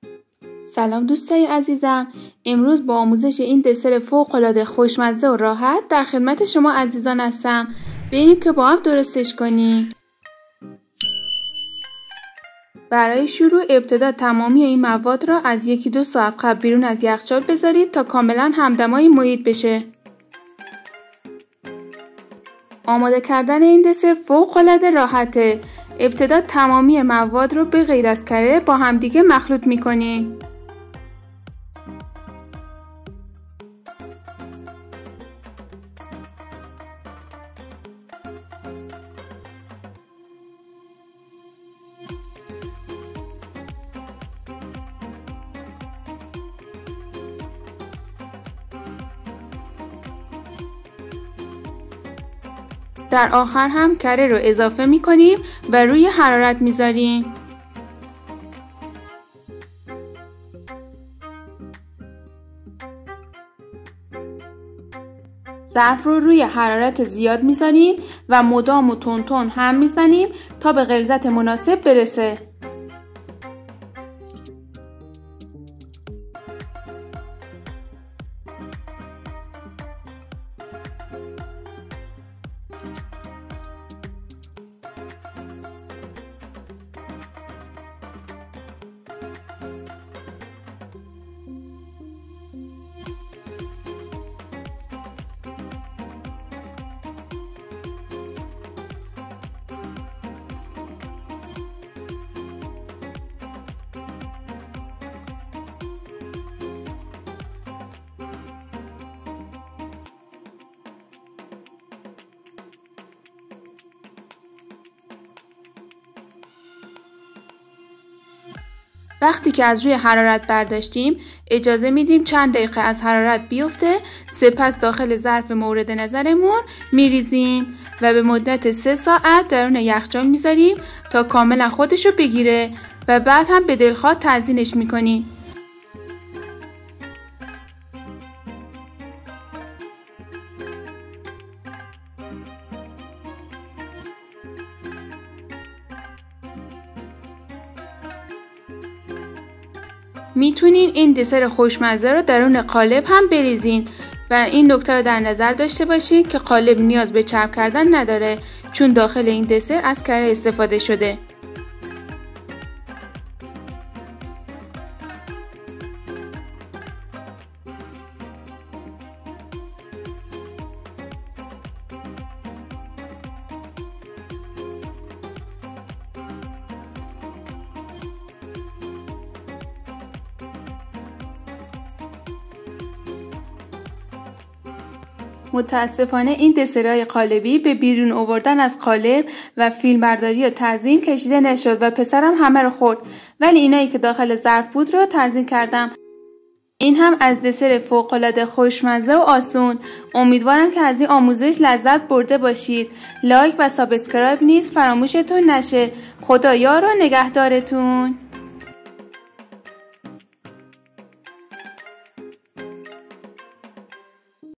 سلام دوستای عزیزم، امروز با آموزش این دسر فوق‌العاده خوشمزه و راحت در خدمت شما عزیزان هستم. بریم که با هم درستش کنیم. برای شروع ابتدا تمامی این مواد را از 1-2 ساعت قبل بیرون از یخچال بذارید تا کاملا همدمای محیط بشه. آماده کردن این دسر فوق‌العاده راحته. ابتدا تمامی مواد رو به غیر از کره با همدیگه مخلوط می‌کنیم. در آخر هم کره رو اضافه می‌کنیم و روی حرارت می‌ذاریم. ظرف رو روی حرارت زیاد می‌ذاریم و مدام و تون هم می‌زنیم تا به غلظت مناسب برسه. وقتی که از روی حرارت برداشتیم اجازه میدیم چند دقیقه از حرارت بیفته، سپس داخل ظرف مورد نظرمون میریزیم و به مدت 3 ساعت درون یخچال میذاریم تا کاملا خودشو بگیره و بعد هم به دلخواه تزیینش میکنیم. میتونین این دسر خوشمزه رو درون قالب هم بریزین و این نکته رو در نظر داشته باشید که قالب نیاز به چرب کردن نداره چون داخل این دسر از کره استفاده شده. متاسفانه این دسرهای قالبی به بیرون آوردن از قالب و فیلمبرداری و تزیین کشیده نشد و پسرم همه رو خورد، ولی اینایی که داخل ظرف بود رو تزیین کردم. این هم از دسر فوق‌العاده خوشمزه و آسون. امیدوارم که از این آموزش لذت برده باشید. لایک و سابسکرایب نیز فراموشتون نشه. خدا یار و نگهدارتون.